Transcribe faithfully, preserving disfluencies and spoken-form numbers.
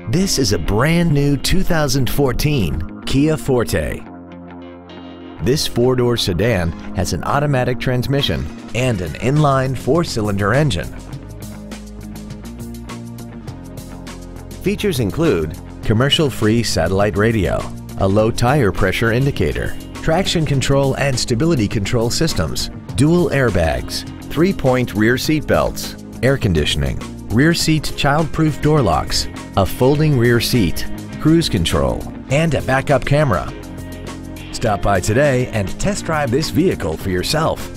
This is a brand new two thousand fourteen Kia Forte. This four-door sedan has an automatic transmission and an inline four-cylinder engine. Features include commercial-free satellite radio, a low tire pressure indicator, traction control and stability control systems, dual airbags, three-point rear seat belts, air conditioning, rear seat child-proof door locks, a folding rear seat, cruise control, and a backup camera. Stop by today and test drive this vehicle for yourself.